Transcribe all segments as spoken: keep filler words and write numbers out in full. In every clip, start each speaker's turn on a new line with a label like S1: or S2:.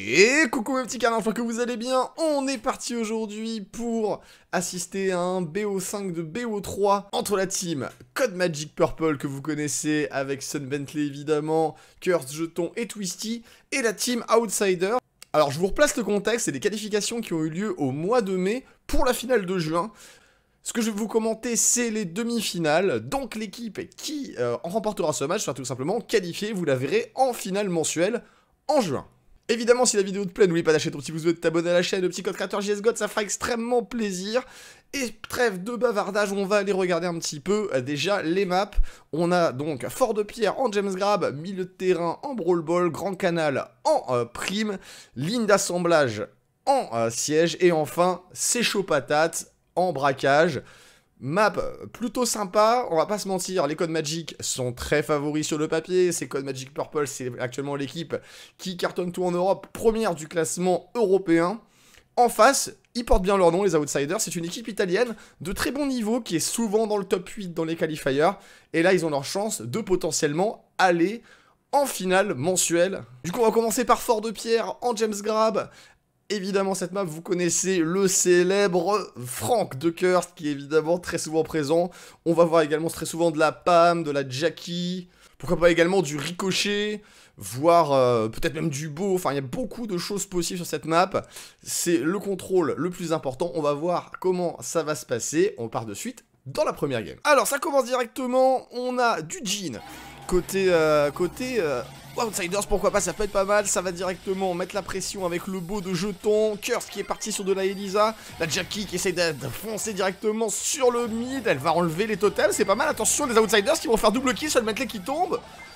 S1: Et coucou mes petits canards, j'espère que vous allez bien. On est parti aujourd'hui pour assister à un B O cinq de B O trois entre la team Code Magic Purple que vous connaissez avec Sun Bentley évidemment, Curse, Jeton et Twisty, et la team Outsider. Alors je vous replace le contexte, c'est des qualifications qui ont eu lieu au mois de mai pour la finale de juin. Ce que je vais vous commenter, c'est les demi-finales, donc l'équipe qui euh, en remportera ce match sera tout simplement qualifiée, vous la verrez en finale mensuelle en juin. Évidemment, si la vidéo te plaît, n'oublie pas d'acheter ton petit pouce bleu, de t'abonner à la chaîne, le petit code créateur J S God, ça fera extrêmement plaisir. Et trêve de bavardage, on va aller regarder un petit peu euh, déjà les maps. On a donc Fort de Pierre en James Grab, milieu de terrain en Brawl Ball, Grand Canal en euh, prime, ligne d'assemblage en euh, siège, et enfin c'est chaud patate en braquage. Map plutôt sympa, on va pas se mentir, les Code Magic sont très favoris sur le papier, c'est Code Magic Purple, c'est actuellement l'équipe qui cartonne tout en Europe, première du classement européen. En face, ils portent bien leur nom, les Outsiders, c'est une équipe italienne de très bon niveau qui est souvent dans le top huit dans les qualifiers, et là ils ont leur chance de potentiellement aller en finale mensuelle. Du coup on va commencer par Fort de Pierre en James Grab. Évidemment, cette map, vous connaissez le célèbre Frank de Curse, qui est évidemment très souvent présent. On va voir également très souvent de la Pam, de la Jackie, pourquoi pas également du Ricochet, voire euh, peut-être même du Beau. Enfin, il y a beaucoup de choses possibles sur cette map. C'est le contrôle le plus important. On va voir comment ça va se passer. On part de suite dans la première game. Alors, ça commence directement. On a du Jean. Côté... Euh, côté euh Outsiders, pourquoi pas, ça peut être pas mal. Ça va directement mettre la pression avec le Beau de Jeton. Curse qui est parti sur de la Elisa. La Jackie qui essaie de foncer directement sur le mid. Elle va enlever les totems, c'est pas mal. Attention, les Outsiders qui vont faire double kill sur le Bentley qui tombe.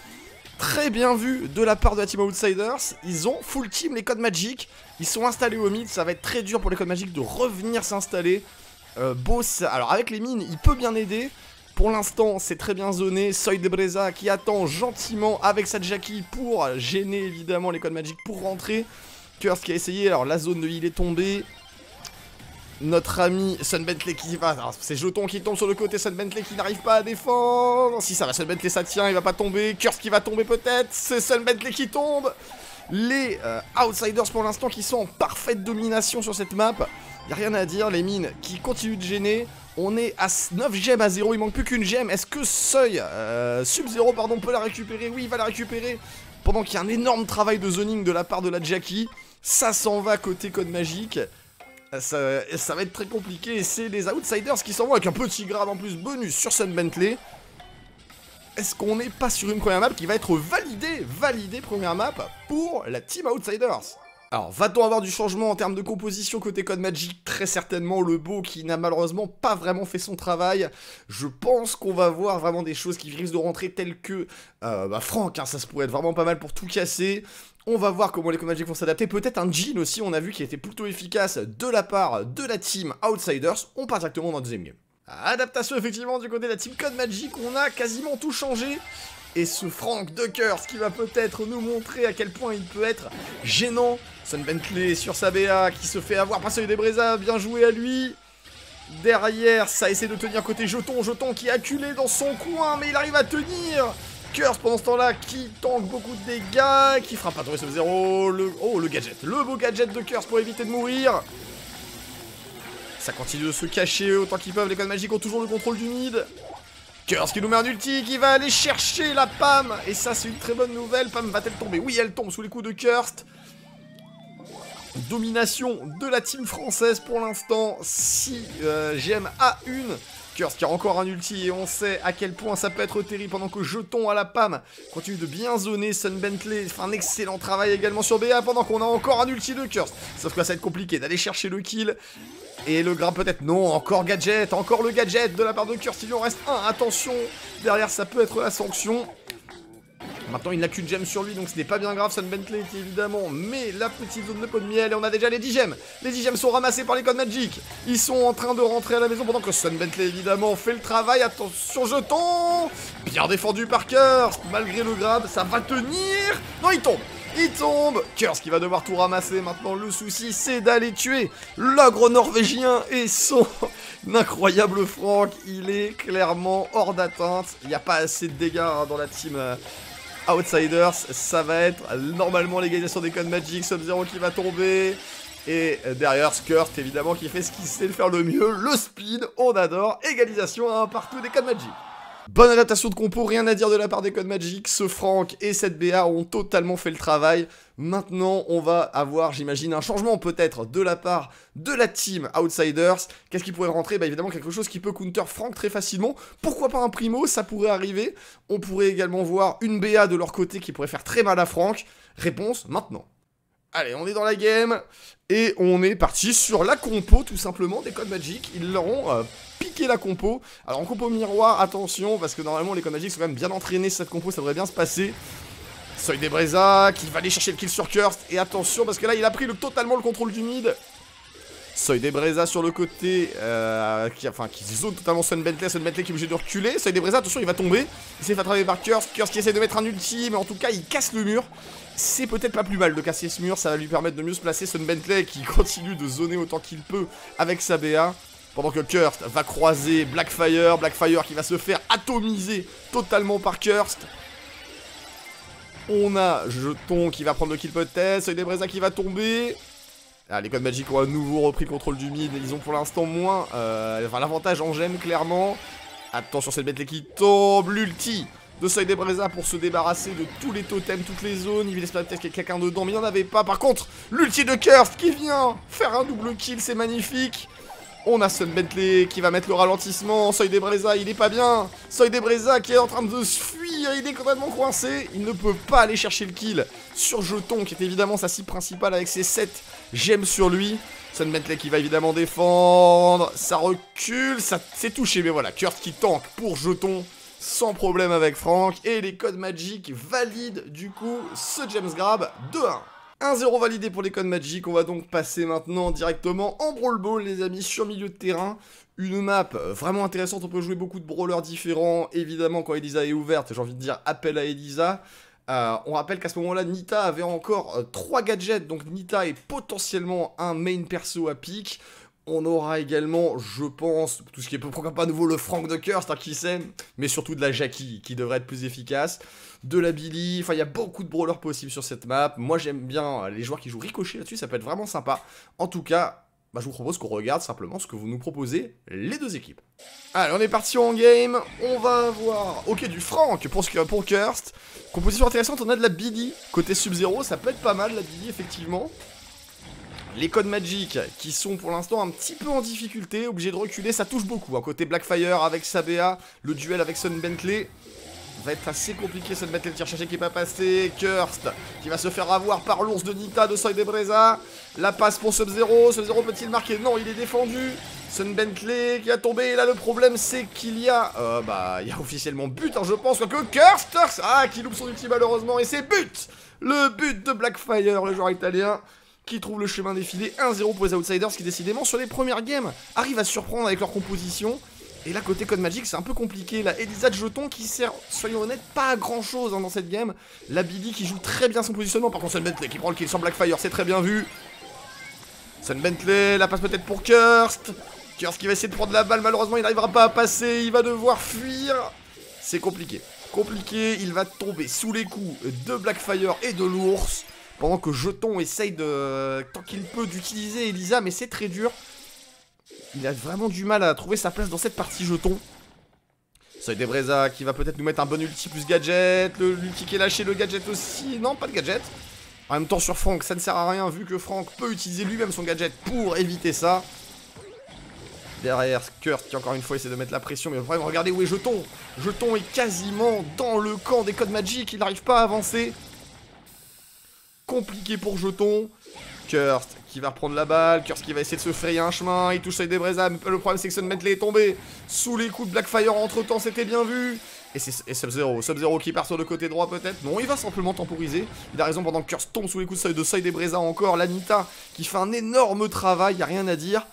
S1: Très bien vu de la part de la team Outsiders. Ils ont full team les Code Magic. Ils sont installés au mid. Ça va être très dur pour les Code Magic de revenir s'installer. Euh, Beau, ça... alors avec les mines, il peut bien aider. Pour l'instant, c'est très bien zoné. Soy de Breza qui attend gentiment avec sa Jackie pour gêner évidemment les Code Magic pour rentrer. Curse qui a essayé. Alors la zone de heal est tombée. Notre ami Sun Bentley qui va. C'est Jeton qui tombe sur le côté. Sun Bentley qui n'arrive pas à défendre. Si ça va, Sun Bentley ça tient. Il va pas tomber. Curse qui va tomber peut-être. C'est Sun Bentley qui tombe. Les euh, Outsiders pour l'instant qui sont en parfaite domination sur cette map. Y a rien à dire. Les mines qui continuent de gêner. On est à neuf gemmes à zéro, il manque plus qu'une gemme. Est-ce que Seuil, euh, Sub-Zero, pardon, peut la récupérer? Oui, il va la récupérer. Pendant qu'il y a un énorme travail de zoning de la part de la Jackie. Ça s'en va côté Code Magic. Ça, ça va être très compliqué. Et c'est les Outsiders qui s'en vont avec un petit grab en plus bonus sur Sun Bentley. Est-ce qu'on n'est pas sur une première map qui va être validée? Validée première map pour la team Outsiders. Alors, va-t-on avoir du changement en termes de composition côté Code Magic? Très certainement, le Beau qui n'a malheureusement pas vraiment fait son travail. Je pense qu'on va voir vraiment des choses qui risquent de rentrer telles que... Euh, bah Franck, hein, ça se pourrait être vraiment pas mal pour tout casser. On va voir comment les Code Magic vont s'adapter. Peut-être un Jean aussi, on a vu qu'il était plutôt efficace de la part de la team Outsiders. On part directement dans la deuxième game. Adaptation effectivement du côté de la team Code Magic, on a quasiment tout changé. Et ce Frank de Curse qui va peut-être nous montrer à quel point il peut être gênant. Sun Bentley sur sa B A qui se fait avoir par Soy de Breza, bien joué à lui. Derrière, ça essaie de tenir côté Jeton, Jeton qui est acculé dans son coin, mais il arrive à tenir. Curse pendant ce temps-là qui tank beaucoup de dégâts, qui fera pas tomber ce zéro. Le... Oh, le gadget, le beau gadget de Curse pour éviter de mourir. Ça continue de se cacher autant qu'ils peuvent, les Code Magic ont toujours le contrôle du mid. Curse qui nous met un ulti, qui va aller chercher la Pam. Et ça, c'est une très bonne nouvelle. Pam va-t-elle tomber? Oui, elle tombe sous les coups de Curse. Domination de la team française pour l'instant. six euh, gemmes à une. Curse qui a encore un ulti et on sait à quel point ça peut être terrible pendant que Jeton à la Pam continue de bien zoner. Sun Bentley fait un excellent travail également sur B A pendant qu'on a encore un ulti de Curse. Sauf que là, ça va être compliqué d'aller chercher le kill. Et le grab peut-être, non, encore gadget, encore le gadget de la part de Curse, il en reste un, attention, derrière ça peut être la sanction. Maintenant il n'a qu'une gemme sur lui donc ce n'est pas bien grave, Sun Bentley qui évidemment met la petite zone de pot de miel et on a déjà les dix gemmes. Les dix gemmes sont ramassées par les Code Magic, ils sont en train de rentrer à la maison pendant que Sun Bentley évidemment fait le travail, attention Jeton, bien défendu par Curse, malgré le grab, ça va tenir, non il tombe. Il tombe. Curse qui va devoir tout ramasser. Maintenant, le souci, c'est d'aller tuer l'ogre norvégien et son incroyable Frank. Il est clairement hors d'atteinte. Il n'y a pas assez de dégâts hein, dans la team... Euh, Outsiders, ça va être normalement l'égalisation des Code Magic, Sub-Zero qui va tomber. Et derrière, Skurt, évidemment, qui fait ce qu'il sait faire le mieux, le speed, on adore. Égalisation à un partout des Code Magic. Bonne adaptation de compo, rien à dire de la part des Code Magic. Ce Frank et cette B A ont totalement fait le travail. Maintenant, on va avoir, j'imagine, un changement peut-être de la part de la team Outsiders. Qu'est-ce qui pourrait rentrer? Bah évidemment, quelque chose qui peut counter Frank très facilement. Pourquoi pas un Primo? Ça pourrait arriver. On pourrait également voir une B A de leur côté qui pourrait faire très mal à Frank. Réponse, maintenant. Allez, on est dans la game, et on est parti sur la compo, tout simplement, des Code Magic. Ils leur ont euh, piqué la compo. Alors, en compo miroir, attention, parce que normalement, les Code Magic sont quand même bien entraînés sur cette compo, ça devrait bien se passer. Seuil des Breza, qui va aller chercher le kill sur Curse, et attention, parce que là, il a pris le, totalement le contrôle du mid. Seuil des Breza sur le côté, euh, qui, enfin, qui zone totalement Sun Bentley, Sun Bentley qui est obligé de reculer. Seuil des Breza, attention, il va tomber. Il s'est fait attraper par Curse, Curse qui essaie de mettre un ulti, mais en tout cas, il casse le mur. C'est peut-être pas plus mal de casser ce mur, ça va lui permettre de mieux se placer. Sun Bentley qui continue de zoner autant qu'il peut avec sa B A. Pendant que Curse va croiser Blackfire, Blackfire qui va se faire atomiser totalement par Curse. On a Jeton qui va prendre le kill peut-être, Seuil des Breza qui va tomber. Ah, les Code Magic ont à nouveau repris contrôle du mid, ils ont pour l'instant moins, euh, enfin l'avantage en gemme clairement. Attention, cette Bentley qui tombe, l'ulti de Seuil des Breza pour se débarrasser de tous les totems, toutes les zones. Il espérait peut-être qu'il y ait quelqu'un dedans, mais il n'y en avait pas. Par contre, l'ulti de Curse qui vient faire un double kill, c'est magnifique. On a Sun Bentley qui va mettre le ralentissement. Seuil des Breza, il est pas bien. Seuil des Breza qui est en train de se fuir, il est complètement coincé. Il ne peut pas aller chercher le kill sur Jeton, qui est évidemment sa cible principale avec ses sept gemmes sur lui. Sun Bentley qui va évidemment défendre. Ça recule, ça s'est touché, mais voilà. Curse qui tank pour Jeton. Sans problème avec Frank. Et les Code Magic valident du coup ce James Grab deux un. un zéro validé pour les Code Magic. On va donc passer maintenant directement en Brawl Ball, les amis, sur milieu de terrain. Une map vraiment intéressante. On peut jouer beaucoup de brawlers différents. Évidemment, quand Elisa est ouverte, j'ai envie de dire appel à Elisa. Euh, on rappelle qu'à ce moment-là, Nita avait encore euh, trois gadgets. Donc Nita est potentiellement un main perso à pique. On aura également, je pense, tout ce qui est pourquoi pas à nouveau le Frank de Curse, hein, qui sait, mais surtout de la Jackie, qui devrait être plus efficace, de la Billy, enfin il y a beaucoup de brawlers possibles sur cette map. Moi j'aime bien les joueurs qui jouent Ricochet là-dessus, ça peut être vraiment sympa. En tout cas, bah, je vous propose qu'on regarde simplement ce que vous nous proposez, les deux équipes. Allez, on est parti en game, on va avoir, ok, du Frank pour, pour Curse. Composition intéressante, on a de la Billy, côté Sub-Zero, ça peut être pas mal la Billy effectivement. Les Code Magic qui sont pour l'instant un petit peu en difficulté, obligés de reculer, ça touche beaucoup. À côté Blackfire avec sa B A, le duel avec Sun Bentley va être assez compliqué. Sun Bentley, le tir cherché qui n'est pas passé. Curse qui va se faire avoir par l'ours de Nita de Seuil des Breza. La passe pour Sub-Zero, Sub-Zero peut-il marquer? Non, il est défendu. Sun Bentley qui a tombé, et là le problème c'est qu'il y a, euh, bah il y a officiellement but, hein, je pense, que Curse, Curse, ah qui loupe son ulti malheureusement, et c'est but. Le but de Blackfire, le joueur italien, qui trouve le chemin défilé. Un zéro pour les Outsiders qui décidément sur les premières games arrivent à surprendre avec leur composition. Et là côté Code Magic c'est un peu compliqué. La Elisa de Jeton qui sert, soyons honnêtes, pas à grand chose hein, dans cette game. La Billy qui joue très bien son positionnement. Par contre Sun Bentley qui prend le kill sur Blackfire, c'est très bien vu. Sun Bentley, la passe peut-être pour Curst. Curst qui va essayer de prendre la balle, malheureusement il n'arrivera pas à passer, il va devoir fuir. C'est compliqué. Compliqué, il va tomber sous les coups de Blackfire et de l'ours. Pendant que Jeton essaye de, tant qu'il peut, d'utiliser Elisa, mais c'est très dur. Il a vraiment du mal à trouver sa place dans cette partie Jeton. Seuil des Breza qui va peut-être nous mettre un bon ulti plus gadget. L'ulti qui est lâché, le gadget aussi. Non, pas de gadget. En même temps sur Frank, ça ne sert à rien vu que Frank peut utiliser lui-même son gadget pour éviter ça. Derrière, Kurt qui encore une fois essaie de mettre la pression, mais vraiment regardez où est Jeton. Jeton est quasiment dans le camp des Code Magic, il n'arrive pas à avancer. Compliqué pour Jeton. Curse qui va reprendre la balle. Curse qui va essayer de se frayer un chemin. Il touche Seuil des Breza. Mais le problème c'est que Sun Bentley est tombé sous les coups de Blackfire entre temps. C'était bien vu. Et c'est Sub-Zero. Sub-Zero qui part sur le côté droit peut-être. Non, il va simplement temporiser. Il a raison pendant que Curse tombe sous les coups de Seuil, de Seuil des Breza encore. L'Anita qui fait un énorme travail. Il n'y a rien à dire.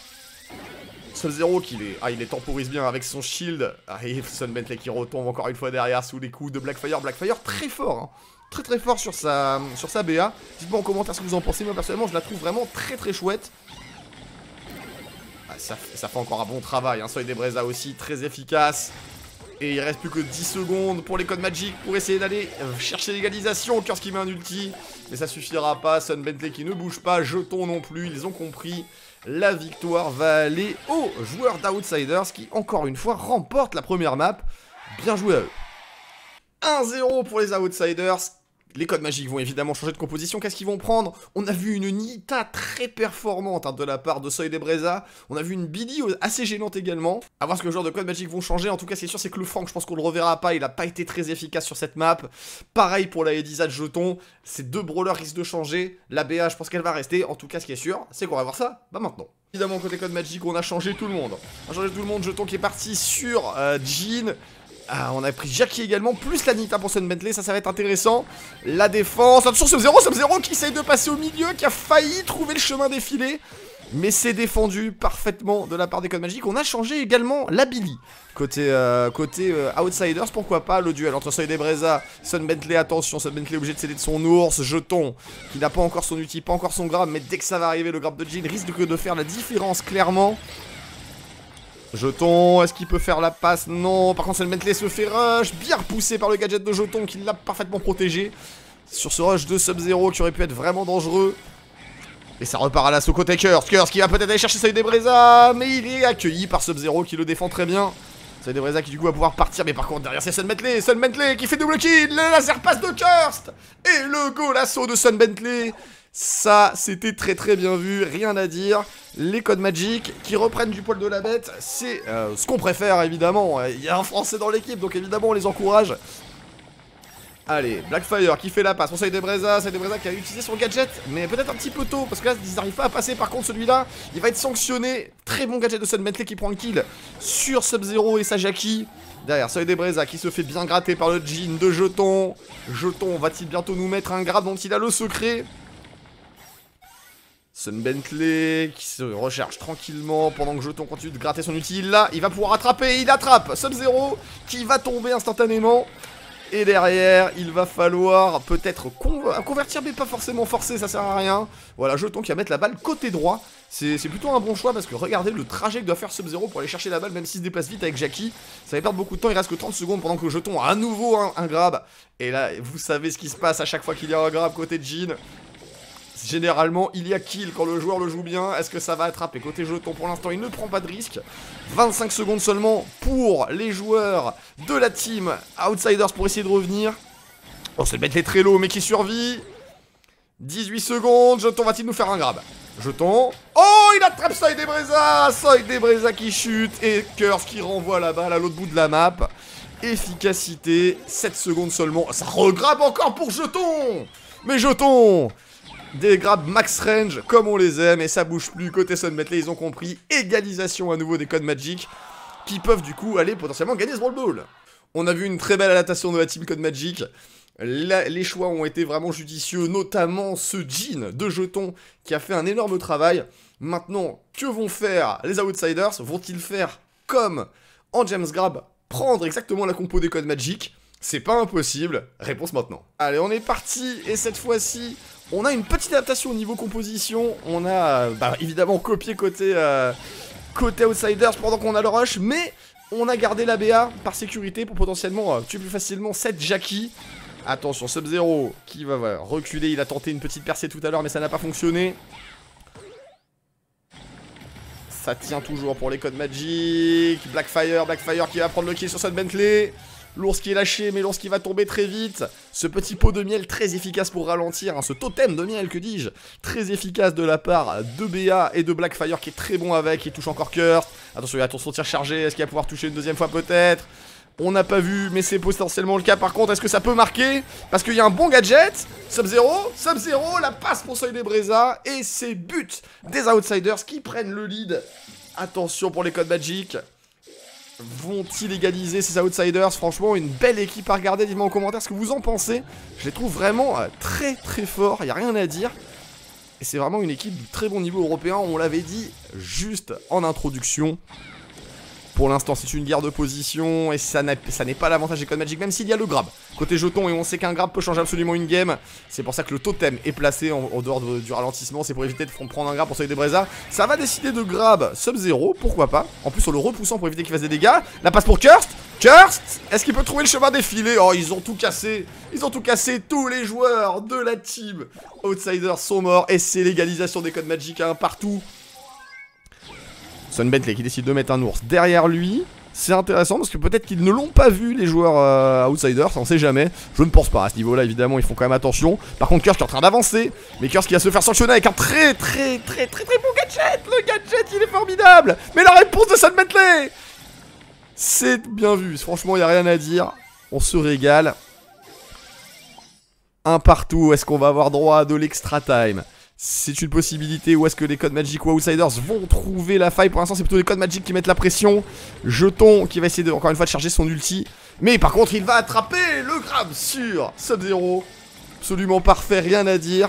S1: Sub-Zero qui est... Ah, il les temporise bien avec son shield. Ah, et Sun Bentley qui retombe encore une fois derrière sous les coups de Blackfire. Blackfire très fort hein. Très très fort sur sa, sur sa B A. Dites-moi en commentaire ce que vous en pensez. Moi personnellement je la trouve vraiment très très chouette. Ah, ça, ça fait encore un bon travail hein. Seuil des Breza aussi très efficace. Et il reste plus que dix secondes pour les codes Magic pour essayer d'aller chercher l'égalisation. Curse qui met un ulti, mais ça suffira pas. Sun Bentley qui ne bouge pas, Jeton non plus, ils ont compris. La victoire va aller aux joueurs d'Outsiders qui, encore une fois, remportent la première map. Bien joué à eux. un zéro pour les Outsiders. Les codes magiques vont évidemment changer de composition. Qu'est-ce qu'ils vont prendre? On a vu une Nita très performante hein, de la part de Soy de Breza. On a vu une Billy assez gênante également. A voir ce que les joueurs de codes magiques vont changer. En tout cas, ce qui est sûr, c'est que le Frank, je pense qu'on le reverra pas. Il n'a pas été très efficace sur cette map. Pareil pour la Ediza de Jeton. Ces deux brawlers risquent de changer. La B A, je pense qu'elle va rester. En tout cas, ce qui est sûr, c'est qu'on va voir ça bah maintenant. Évidemment, côté codes magiques, on a changé tout le monde. On a changé tout le monde. Jeton qui est parti sur euh, Jean. Ah, on a pris Jackie également, plus la Nita pour Sun Bentley, ça, ça va être intéressant. La défense, attention Sub-Zero, Sub-Zero qui essaye de passer au milieu, qui a failli trouver le chemin défilé. Mais c'est défendu parfaitement de la part des codes magiques. On a changé également la Billy. Côté, euh, côté euh, Outsiders, pourquoi pas le duel entre Soy de Breza, Sun Bentley, attention, Sun Bentley est obligé de céder de son ours, Jeton, qui n'a pas encore son ulti, pas encore son grab, mais dès que ça va arriver, le grab de Jean risque de, de faire la différence clairement. Jeton, est-ce qu'il peut faire la passe? Non, par contre Sun Bentley se fait rush, bien repoussé par le gadget de Jeton qui l'a parfaitement protégé. Sur ce rush de Sub-Zero qui aurait pu être vraiment dangereux. Et ça repart à l'assaut côté Curse, Curse qui va peut-être aller chercher Soy de Breza, mais il est accueilli par Sub-Zero qui le défend très bien. Soy de Breza qui du coup va pouvoir partir, mais par contre derrière c'est Sun Bentley, Sun Bentley qui fait double kill, le laser passe de Curse et le go l'assaut de Sun Bentley. Ça, c'était très très bien vu, rien à dire. Les codes magiques qui reprennent du poil de la bête, c'est euh, ce qu'on préfère évidemment. Il y a un Français dans l'équipe, donc évidemment on les encourage. Allez, Blackfire qui fait la passe pour Soy de Breza, Soy de Breza qui a utilisé son gadget, mais peut-être un petit peu tôt, parce que là ils n'arrivent pas à passer. Par contre celui-là, il va être sanctionné. Très bon gadget de Sun Bentley qui prend le kill sur Sub-Zero et sa Jackie. Derrière, Soy de Breza qui se fait bien gratter par le Jean de Jeton. Jeton va-t-il bientôt nous mettre un grab dont il a le secret? Sun Bentley qui se recharge tranquillement pendant que Jeton continue de gratter son ulti. Là, il va pouvoir attraper, il attrape Sub-Zero qui va tomber instantanément. Et derrière, il va falloir peut-être con convertir, mais pas forcément forcer, ça sert à rien. Voilà, Jeton qui va mettre la balle côté droit. C'est plutôt un bon choix parce que regardez le trajet que doit faire Sub-Zero pour aller chercher la balle, même s'il se déplace vite avec Jackie. Ça va perdre beaucoup de temps, il reste que trente secondes pendant que Jeton a à nouveau un, un grab. Et là, vous savez ce qui se passe à chaque fois qu'il y a un grab côté Jean. Généralement, il y a kill quand le joueur le joue bien. Est-ce que ça va attraper côté Jeton? Pour l'instant, il ne prend pas de risque. vingt-cinq secondes seulement pour les joueurs de la team Outsiders pour essayer de revenir. On se mettre les très low, mais qui survit. dix-huit secondes. Jeton va-t-il nous faire un grab? Jeton. Oh, il attrape Soy de Breza. Soy de Breza qui chute. Et Curse qui renvoie la balle à l'autre bout de la map. Efficacité. sept secondes seulement. Ça regrabe encore pour Jeton. Mais Jeton, des grabs max range comme on les aime et ça bouge plus. Côté Sun Bentley, ils ont compris. Égalisation à nouveau des codes Magic qui peuvent du coup aller potentiellement gagner ce Brawl Ball. On a vu une très belle adaptation de la team Code Magic. La, les choix ont été vraiment judicieux, notamment ce Jean de Jeton qui a fait un énorme travail. Maintenant, que vont faire les Outsiders? Vont-ils faire comme en James Grab, prendre exactement la compo des codes Magic? C'est pas impossible. Réponse maintenant. Allez, on est parti et cette fois-ci, on a une petite adaptation au niveau composition. On a bah, évidemment copié côté, euh, côté Outsiders pendant qu'on a le rush, mais on a gardé la B A par sécurité pour potentiellement euh, tuer plus facilement cette Jackie. Attention, Sub-Zero qui va voilà, reculer. Il a tenté une petite percée tout à l'heure, mais ça n'a pas fonctionné. Ça tient toujours pour les codes Magic. Blackfire, Blackfire qui va prendre le kill sur Sun Bentley. L'ours qui est lâché, mais l'ours qui va tomber très vite. Ce petit pot de miel très efficace pour ralentir, hein, ce totem de miel, que dis-je, très efficace de la part de B A et de Blackfire qui est très bon avec, il touche encore Curse. Attention, il a son tir chargé, est-ce qu'il va pouvoir toucher une deuxième fois peut-être? On n'a pas vu, mais c'est potentiellement le cas. Par contre, est-ce que ça peut marquer? Parce qu'il y a un bon gadget. Sub-Zero, Sub-Zero, la passe pour Soy de Breza. Et c'est but des Outsiders qui prennent le lead. Attention pour les codes Magic. Vont-ils égaliser ces Outsiders? Franchement, une belle équipe à regarder. Dites-moi en commentaire ce que vous en pensez. Je les trouve vraiment euh, très très forts. Il n'y a rien à dire. Et c'est vraiment une équipe du très bon niveau européen. On l'avait dit juste en introduction. Pour l'instant, c'est une guerre de position et ça n'est pas l'avantage des codes Magic, même s'il y a le grab. Côté jeton, et on sait qu'un grab peut changer absolument une game. C'est pour ça que le totem est placé en, en dehors de, du ralentissement. C'est pour éviter de prendre un grab pour Soy de Breza. Ça va décider de grab Sub-Zero, pourquoi pas. En plus, en le repoussant pour éviter qu'il fasse des dégâts. La passe pour Curse. Curst, est-ce qu'il peut trouver le chemin défilé? Oh, ils ont tout cassé. Ils ont tout cassé. Tous les joueurs de la team Outsiders sont morts. Et c'est l'égalisation des codes Magic à un partout. Sun Bentley qui décide de mettre un ours derrière lui. C'est intéressant parce que peut-être qu'ils ne l'ont pas vu, les joueurs euh, Outsiders, on sait jamais. Je ne pense pas, à ce niveau-là, évidemment, ils font quand même attention. Par contre, Curse qui est en train d'avancer. Mais Curse qui va se faire sanctionner avec un très très très très très bon gadget. Le gadget, il est formidable. Mais la réponse de Sun Bentley, c'est bien vu. Franchement, il n'y a rien à dire. On se régale. Un partout, est-ce qu'on va avoir droit à de l'extra time? C'est une possibilité, ou est-ce que les codes Magic ou Outsiders vont trouver la faille? Pour l'instant c'est plutôt les codes Magic qui mettent la pression. Jeton qui va essayer de, encore une fois de charger son ulti. Mais par contre il va attraper le grab sur Sub-Zero. Absolument parfait, rien à dire.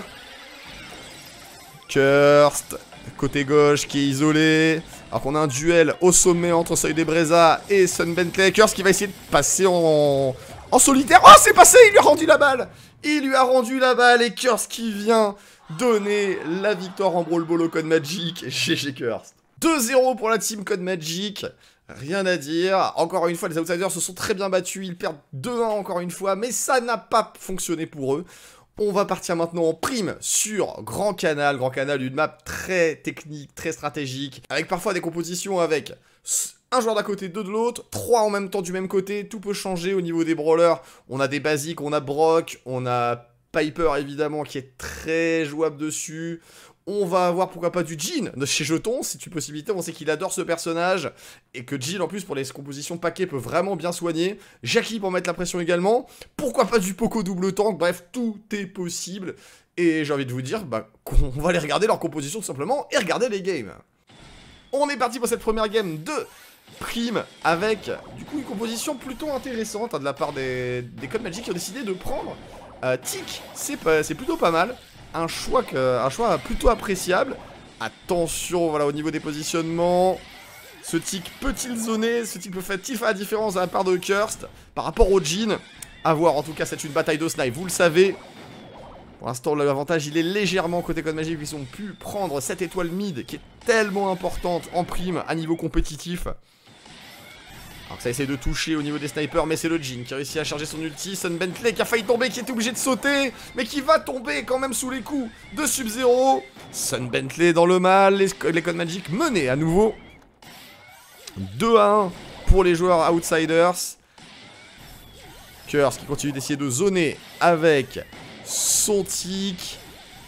S1: Curst, côté gauche qui est isolé. Alors qu'on a un duel au sommet entre Soydebreza et Sun Bentley. Curst qui va essayer de passer en, en solitaire. Oh c'est passé, il lui a rendu la balle. Il lui a rendu la balle et Curst qui vient donner la victoire en Brawl Ball au Code Magic. G G Curst. deux zéro pour la team Code Magic. Rien à dire. Encore une fois, les Outsiders se sont très bien battus. Ils perdent deux un encore une fois. Mais ça n'a pas fonctionné pour eux. On va partir maintenant en prime sur Grand Canal. Grand Canal, une map très technique, très stratégique. Avec parfois des compositions avec un joueur d'un côté, deux de l'autre. Trois en même temps du même côté. Tout peut changer au niveau des brawlers. On a des basiques, on a Brock, on a Piper évidemment qui est très jouable dessus. On va avoir pourquoi pas du Jhin de chez Jeton, c'est une possibilité, on sait qu'il adore ce personnage. Et que Jhin en plus pour les compositions paquets peut vraiment bien soigner. Jackie pour mettre la pression également. Pourquoi pas du Poco double tank, bref tout est possible. Et j'ai envie de vous dire bah, qu'on va aller regarder leur composition tout simplement et regarder les games. On est parti pour cette première game de prime avec du coup une composition plutôt intéressante hein, de la part des, des Code Magic qui ont décidé de prendre Euh, Tic, c'est plutôt pas mal. Un choix, que, un choix plutôt appréciable. Attention, voilà, au niveau des positionnements. Ce Tic peut-il zoner? Ce Tic peut faire-t-il faire la différence de la part de Curst par rapport au Jhin? A voir, en tout cas, c'est une bataille de snipe, vous le savez. Pour l'instant, l'avantage, il est légèrement côté Code Magic. Ils ont pu prendre cette étoile mid qui est tellement importante en prime à niveau compétitif. Alors que ça essaie de toucher au niveau des snipers, mais c'est le Jhin qui a réussi à charger son ulti. Sun Bentley qui a failli tomber, qui était obligé de sauter, mais qui va tomber quand même sous les coups de Sub-Zero. Sun Bentley dans le mal, les, les Code Magic menés à nouveau. deux à un pour les joueurs Outsiders. Curse qui continue d'essayer de zoner avec son tic.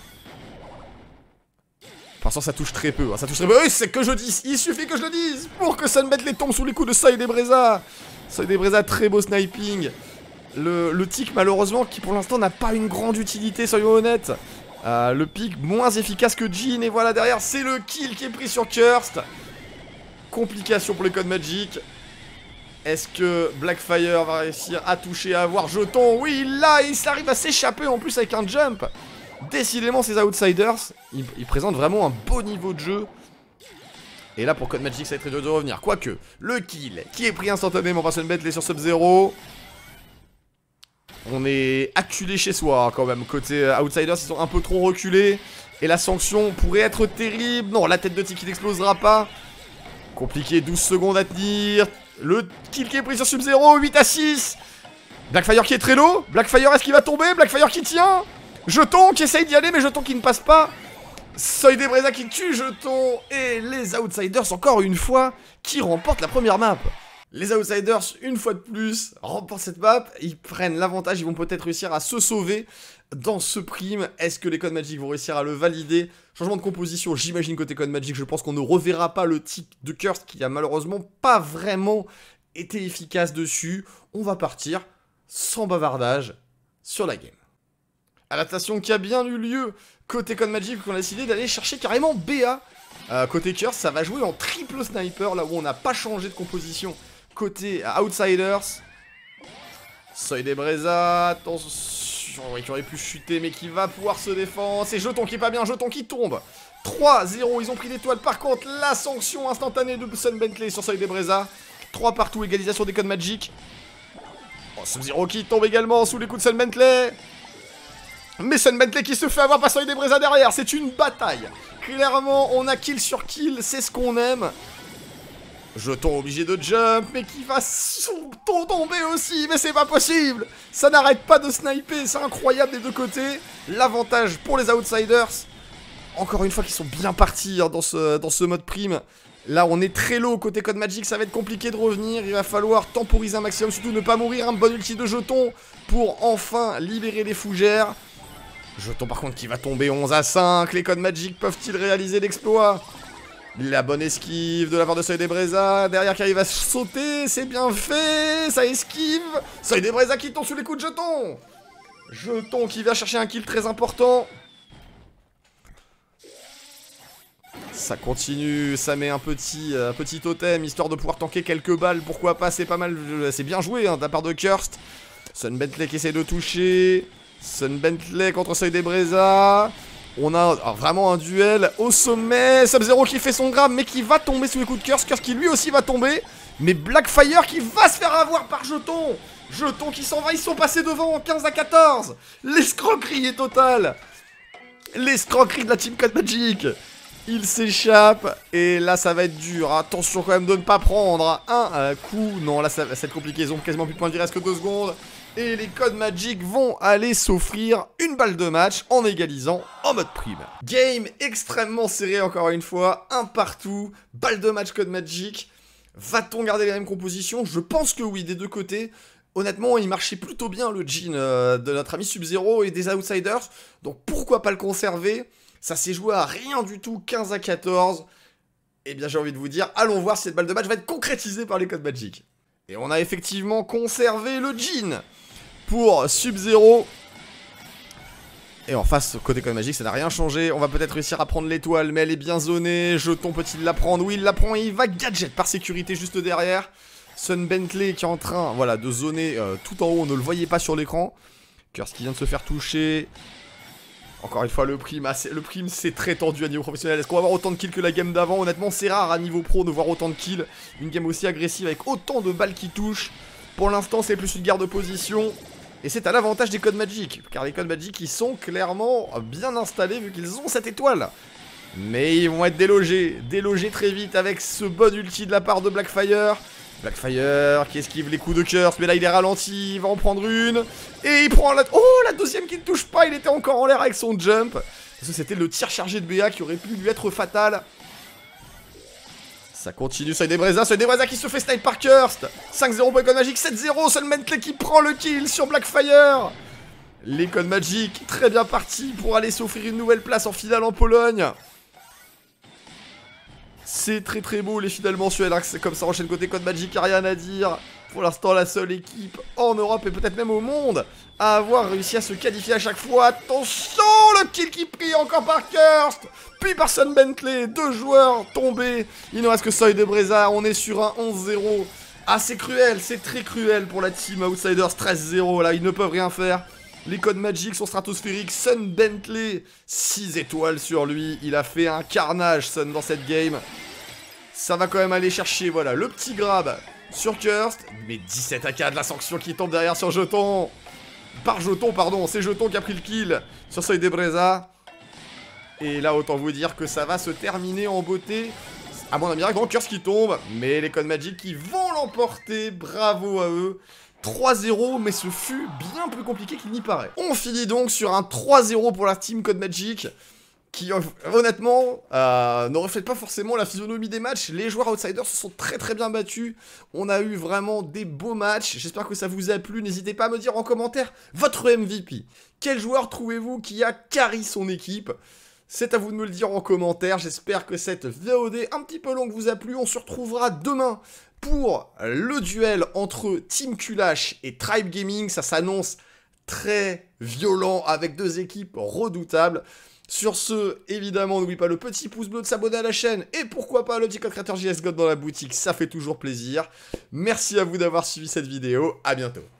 S1: Pour l'instant ça touche très peu, hein. Ça touche très peu. Oui, c'est que je dis, il suffit que je le dise pour que Sun Bentley tombe sous les coups de Soydebreza. Soydebreza, très beau sniping. Le, le tic malheureusement qui pour l'instant n'a pas une grande utilité, soyons honnêtes. Euh, le pic moins efficace que Jhin. Et voilà derrière c'est le kill qui est pris sur Curst. Complication pour les Code Magic. Est-ce que Blackfire va réussir à toucher, à avoir Jeton? Oui, là il arrive à s'échapper en plus avec un jump. Décidément ces Outsiders, ils, ils présentent vraiment un beau niveau de jeu. Et là pour Code Magic ça va être très dur de revenir. Quoique, le kill qui est pris instantanément par Sun Bentley sur Sub-Zero. On est acculé chez soi hein, quand même. Côté Outsiders ils sont un peu trop reculés. Et la sanction pourrait être terrible. Non, la tête de Tic qui n'explosera pas. Compliqué, douze secondes à tenir. Le kill qui est pris sur Sub-Zero, huit à six. Blackfire qui est très low. Blackfire est-ce qu'il va tomber? Blackfire qui tient. Jeton qui essaye d'y aller mais Jeton qui ne passe pas. Soydebreza qui tue Jeton. Et les Outsiders encore une fois qui remportent la première map. Les Outsiders une fois de plus remportent cette map. Ils prennent l'avantage, ils vont peut-être réussir à se sauver dans ce prime. Est-ce que les Code Magic vont réussir à le valider? Changement de composition, j'imagine côté Code Magic. Je pense qu'on ne reverra pas le tic de Curse qui a malheureusement pas vraiment été efficace dessus. On va partir sans bavardage sur la game. Adaptation qui a bien eu lieu côté Code Magic, qu'on a décidé d'aller chercher carrément B A. Euh, côté Curse, ça va jouer en triple sniper, là où on n'a pas changé de composition. Côté Outsiders, Soydebreza, attention, qui aurait pu chuter, mais qui va pouvoir se défendre. C'est Jeton qui est pas bien, Jeton qui tombe. trois zéro, ils ont pris l'étoile. Par contre, la sanction instantanée de Sun Bentley sur Soydebreza. trois partout, égalisation des Code Magic. Oh, Sub-Zero qui tombe également sous les coups de Sun Bentley. Mais Sun Bentley qui se fait avoir par Soydebreza derrière, c'est une bataille. Clairement, on a kill sur kill, c'est ce qu'on aime. Jeton obligé de jump, mais qui va tomber aussi, mais c'est pas possible. Ça n'arrête pas de sniper, c'est incroyable des deux côtés. L'avantage pour les Outsiders, encore une fois qu'ils sont bien partis hein, dans, ce, dans ce mode prime. Là on est très low côté Code Magic, ça va être compliqué de revenir, il va falloir temporiser un maximum, surtout ne pas mourir, un bon ulti de jeton pour enfin libérer les fougères. Jeton par contre qui va tomber onze à cinq, les Code Magic peuvent-ils réaliser l'exploit? La bonne esquive de la part de Soydebreza, derrière qui arrive à sauter, c'est bien fait, ça esquive. Soydebreza qui tombe sous les coups de jeton. Jeton qui va chercher un kill très important. Ça continue, ça met un petit, euh, petit totem, histoire de pouvoir tanker quelques balles, pourquoi pas, c'est pas mal, c'est bien joué hein, de la part de Curst. Sun Bentley qui essaie de toucher, Sun Bentley contre Soydebreza. On a alors, vraiment un duel au sommet, Sub-Zero qui fait son grab mais qui va tomber sous les coups de Curse, Curse qui lui aussi va tomber. Mais Blackfire qui va se faire avoir par Jeton. Jeton qui s'en va, ils sont passés devant, quinze à quatorze. L'escroquerie est totale. L'escroquerie de la team Code Magic. Il s'échappe et là ça va être dur, attention quand même de ne pas prendre un euh, coup. Non là ça va être compliqué, ils ont quasiment plus de points de vie, il reste que deux secondes. Et les Code Magic vont aller s'offrir une balle de match en égalisant en mode prime. Game extrêmement serré encore une fois, un partout, balle de match Code Magic. Va-t-on garder les mêmes compositions? Je pense que oui, des deux côtés. Honnêtement, il marchait plutôt bien le jean euh, de notre ami Sub-Zero et des Outsiders. Donc pourquoi pas le conserver? Ça s'est joué à rien du tout, quinze à quatorze. Et bien j'ai envie de vous dire, allons voir si cette balle de match va être concrétisée par les Code Magic. Et on a effectivement conservé le jean pour Sub-Zero. Et en face, côté Code Magic, ça n'a rien changé. On va peut-être réussir à prendre l'étoile, mais elle est bien zonée. Jeton peut-il la prendre? Oui, il la prend et il va gadget par sécurité juste derrière. Sun Bentley qui est en train voilà, de zoner euh, tout en haut, on ne le voyait pas sur l'écran. Curse qui vient de se faire toucher. Encore une fois, le prime, ah, le prime c'est très tendu à niveau professionnel. Est-ce qu'on va avoir autant de kills que la game d'avant? Honnêtement, c'est rare à niveau pro de voir autant de kills. Une game aussi agressive avec autant de balles qui touchent. Pour l'instant, c'est plus une garde de position. Et c'est à l'avantage des Code Magic. Car les Code Magic, ils sont clairement bien installés vu qu'ils ont cette étoile. Mais ils vont être délogés. Délogés très vite avec ce bon ulti de la part de Blackfire. Blackfire qui esquive les coups de Curse, mais là il est ralenti, il va en prendre une. Et il prend la... Oh, la deuxième qui ne touche pas, il était encore en l'air avec son jump. Parce que c'était le tir chargé de B A qui aurait pu lui être fatal. Ça continue, Soydebreza, Soydebreza qui se fait snipe par Curse. cinq zéro pour les Code Magic, sept zéro, Sun Bentley qui prend le kill sur Blackfire. Les Code Magic, très bien partis pour aller s'offrir une nouvelle place en finale en Pologne. C'est très très beau les finales mensuelles, hein, c'est comme ça enchaîne côté Code Magic, y'a rien à dire. Pour l'instant la seule équipe en Europe et peut-être même au monde à avoir réussi à se qualifier à chaque fois. Attention, le kill qui prie encore par Curse, puis par Sun Bentley, deux joueurs tombés. Il ne reste que Soydebreza, on est sur un onze zéro. Ah c'est cruel, c'est très cruel pour la team Outsiders, treize zéro là, ils ne peuvent rien faire. Les Code Magic sont stratosphériques, Sun Bentley, six étoiles sur lui, il a fait un carnage Sun dans cette game. Ça va quand même aller chercher, voilà, le petit grab sur Curse, mais dix-sept à quatre, la sanction qui tombe derrière sur Jeton. Par Jeton, pardon, c'est Jeton qui a pris le kill sur Soydebreza. Et là, autant vous dire que ça va se terminer en beauté. À mon avis, grand Curse qui tombe, mais les Code Magic qui vont l'emporter, bravo à eux. trois zéro, mais ce fut bien plus compliqué qu'il n'y paraît. On finit donc sur un trois zéro pour la team Code Magic, qui honnêtement euh, ne reflète pas forcément la physionomie des matchs. Les joueurs Outsiders se sont très très bien battus. On a eu vraiment des beaux matchs. J'espère que ça vous a plu. N'hésitez pas à me dire en commentaire votre M V P. Quel joueur trouvez-vous qui a carry son équipe? C'est à vous de me le dire en commentaire. J'espère que cette V O D un petit peu longue vous a plu. On se retrouvera demain pour le duel entre Team Kulash et Tribe Gaming. Ça s'annonce très violent avec deux équipes redoutables. Sur ce, évidemment, n'oublie pas le petit pouce bleu de s'abonner à la chaîne et pourquoi pas le petit code créateur J S God dans la boutique, ça fait toujours plaisir. Merci à vous d'avoir suivi cette vidéo, à bientôt.